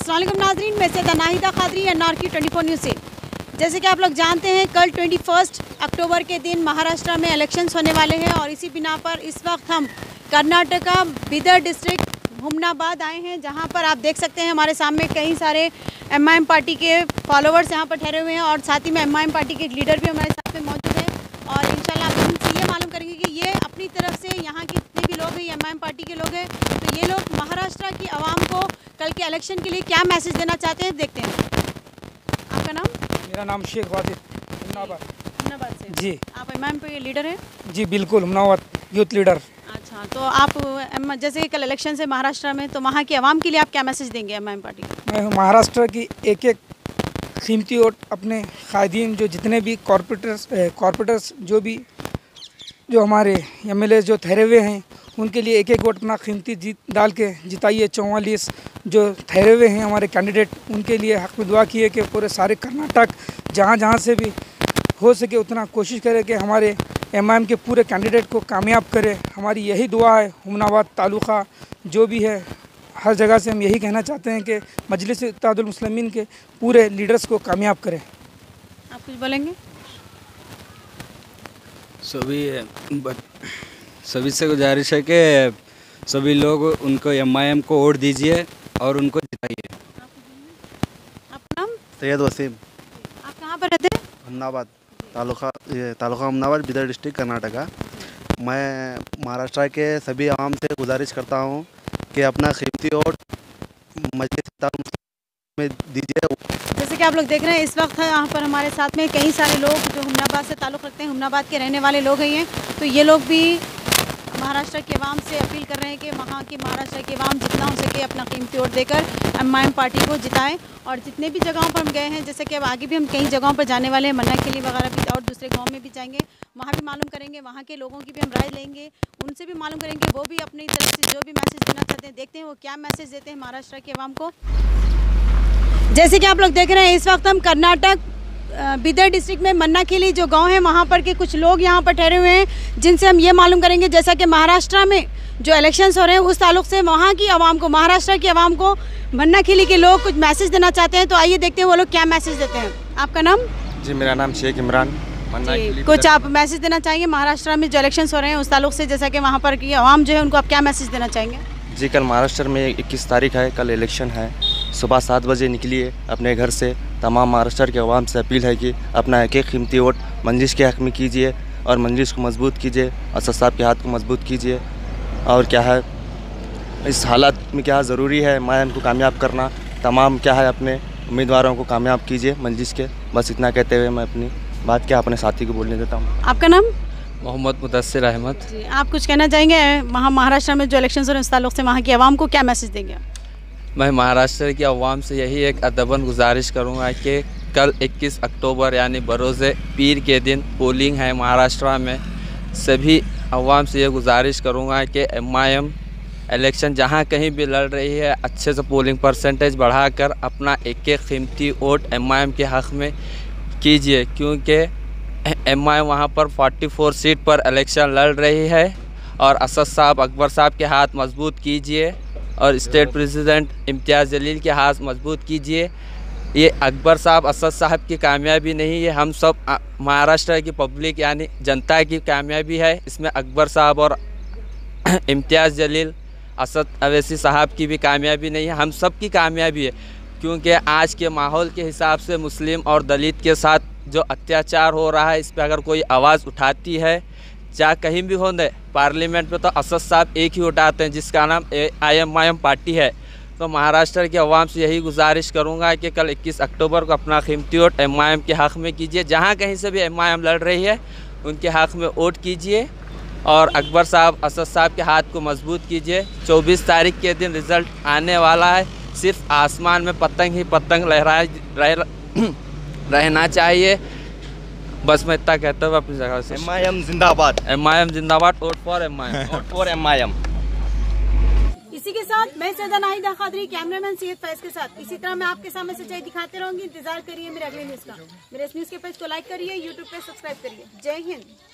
अस्सलाम वालेकुम नाज़रीन, मैं सैयदा नाहिदा कादरी NRQ 24 न्यूज़ से। जैसे कि आप लोग जानते हैं, कल 21 अक्टूबर के दिन महाराष्ट्र में इलेक्शंस होने वाले हैं और इसी बिना पर इस वक्त हम कर्नाटका बीदर डिस्ट्रिक्ट हुमनाबाद आए हैं, जहां पर आप देख सकते हैं हमारे सामने कई सारे MIM पार्टी के फॉलोअर्स यहां पर ठहरे हुए हैं और साथ ही में MIM पार्टी के लीडर भी हमारे साथ में मौजूद हैं। और इंशाल्लाह आप इनसे ये मालूम करेंगे कि ये अपनी तरफ से यहाँ के जितने भी लोग हैं, ये MIM पार्टी के लोग हैं, तो ये लोग महाराष्ट्र की आवाम को कल के इलेक्शन के लिए क्या मैसेज देना चाहते हैं, देखते हैं। आपका नाम? मेरा नाम शेख वादिद, हुमनाबाद से। जी। आप MIM पे लीडर हैं? जी बिल्कुल, हुमनाबाद यूथ लीडर। अच्छा, तो आप जैसे कल इलेक्शन से महाराष्ट्र में, तो वहाँ की आवाम के लिए आप क्या मैसेज देंगे MIM पार्टी को? मैं महाराष्ट्र की एक एक कीमती वोट अपने कायदीन, जो जितने भी कॉरपोरेटर्स जो हमारे MLA जो ठहरे हुए हैं, उनके लिए एक एक वोट अपना कीमती डाल के जिताइए। 44 जो ठहरे हुए हैं हमारे कैंडिडेट, उनके लिए हक में दुआ किए कि पूरे सारे कर्नाटक जहाँ से भी हो सके उतना कोशिश करें कि हमारे MIM के पूरे कैंडिडेट को कामयाब करे। हमारी यही दुआ है। हुमनाबाद तालुका जो भी है, हर जगह से हम यही कहना चाहते हैं कि मजलिस इत्तेहादुल मुस्लिमीन के पूरे लीडर्स को कामयाब करें। आप कुछ बोलेंगे? सभी से गुजारिश है कि सभी लोग उनको MIM को वोट दीजिए और उनको जिताइए। आपका नाम? सैयद वसीम। आप कहाँ पर रहते हैं? हुमनाबाद तालुका हुमनाबाद बीदर डिस्ट्रिक्ट कर्नाटका। मैं महाराष्ट्र के सभी आवाम से गुजारिश करता हूँ कि अपना कीमती वोट मजलिस इत्तेहादुल मुस्लिमीन में दीजिए। जैसे कि आप लोग देख रहे हैं, इस वक्त यहाँ पर हमारे साथ में कई सारे लोग जो हुमनाबाद से ताल्लुक़ रखते हैं, हुमनाबाद के रहने वाले लोग हैं, तो ये लोग भी महाराष्ट्र के अवाम से अपील कर रहे हैं कि वहाँ की महाराष्ट्र की अवाम जितना हो सके अपना कीमती वोट देकर MIM पार्टी को जिताएं। और जितने भी जगहों पर हम गए हैं, जैसे कि अब आगे भी हम कई जगहों पर जाने वाले हैं, मन्ना के लिए वगैरह भी, और दूसरे गाँव में भी जाएंगे, वहाँ भी मालूम करेंगे, वहाँ के लोगों की भी हम राय लेंगे, उनसे भी मालूम करेंगे वो भी अपनी तरफ से जो भी मैसेज देना चाहते हैं, देखते हैं वो क्या मैसेज देते हैं महाराष्ट्र के अवाम को। जैसे कि आप लोग देख रहे हैं, इस वक्त हम कर्नाटक बीदर डिस्ट्रिक्ट में मन्नाखेली जो गांव है, वहां पर के कुछ लोग यहां पर ठहरे हुए हैं, जिनसे हम ये मालूम करेंगे जैसा कि महाराष्ट्र में जो इलेक्शंस हो रहे हैं उस ताल्लुक से वहां की आवाम को, महाराष्ट्र की आवाम को मन्नाखेली के लोग कुछ मैसेज देना चाहते हैं। तो आइए देखते हैं वो लोग क्या मैसेज देते हैं। आपका नाम? जी, मेरा नाम शेख इमरान। कुछ आप मैसेज देना चाहेंगे महाराष्ट्र में जो इलेक्शंस हो रहे हैं उस ताल्लुक से, जैसा कि वहाँ पर की आवाम जो है उनको आप क्या मैसेज देना चाहेंगे? जी, कल महाराष्ट्र में 21 तारीख है, कल इलेक्शन है। सुबह 7 बजे निकलिए अपने घर से। तमाम महाराष्ट्र के अवाम से अपील है कि अपना एक एक कीमती वोट मंजिश के हक़ में कीजिए और मंजिश को मजबूत कीजिए, असद साहब के हाथ को मजबूत कीजिए। और क्या है, इस हालात में क्या ज़रूरी है MIM को कामयाब करना, तमाम क्या है अपने उम्मीदवारों को कामयाब कीजिए मंजिश के। बस इतना कहते हुए मैं अपनी बात क्या अपने साथी को बोलने देता हूँ। आपका नाम? मोहम्मद मुदस्सिर अहमद। जी, आप कुछ कहना चाहेंगे वहाँ महाराष्ट्र में जो इलेक्शन हो रहे हैं उस ताल्लुक से वहाँ की आवाम को क्या मैसेज देंगे? मैं महाराष्ट्र की आवाम से यही एक अदबन गुजारिश करूँगा कि कल 21 अक्टूबर यानी बरोज़े पीर के दिन पोलिंग है महाराष्ट्र में। सभी आवाम से ये गुजारिश करूँगा कि MIM इलेक्शन जहाँ कहीं भी लड़ रही है, अच्छे से पोलिंग परसेंटेज बढ़ाकर अपना एक एक कीमती वोट MIM के हक़ में कीजिए, क्योंकि MIM वहाँ पर 44 सीट पर इलेक्शन लड़ रही है। और असद साहब, अकबर साहब के हाथ मजबूत कीजिए और स्टेट प्रेसिडेंट इम्तियाज़ जलील के हाथ मजबूत कीजिए। ये अकबर साहब, असद साहब की कामयाबी नहीं है, हम सब महाराष्ट्र की पब्लिक यानी जनता की कामयाबी है। इसमें अकबर साहब और इम्तियाज़ जलील, असद अवैसी साहब की भी कामयाबी नहीं है, हम सब की कामयाबी है। क्योंकि आज के माहौल के हिसाब से मुस्लिम और दलित के साथ जो अत्याचार हो रहा है, इस पर अगर कोई आवाज़ उठाती है, चाहे कहीं भी हो, पार्लियामेंट में तो असद साहब एक ही उठाते हैं जिसका नाम MIM पार्टी है। तो महाराष्ट्र के अवाम से यही गुजारिश करूंगा कि कल 21 अक्टूबर को अपना कीमती वोट MIM के हक़ में कीजिए। जहां कहीं से भी MIM लड़ रही है उनके हक़ में वोट कीजिए और अकबर साहब, असद साहब के हाथ को मजबूत कीजिए। 24 तारीख के दिन रिज़ल्ट आने वाला है, सिर्फ आसमान में पतंग ही पतंग रहना चाहिए। बस मैं इतना कहता हूँ अपनी जगह से। MIM जिंदाबाद। MIM जिंदाबाद। Vote for MIM। Vote for MIM। इसी के साथ मैं सैयदा नाहिदा कादरी, कैमरामैन सैयद फैज के साथ इसी तरह मैं आपके सामने सच्चाई दिखाते रहूंगी। इंतजार करिए मेरे अगले न्यूज़ का। मेरे इस न्यूज़ के पेज को लाइक करिए, यूट्यूब पे सब्सक्राइब करिए। जय हिंद।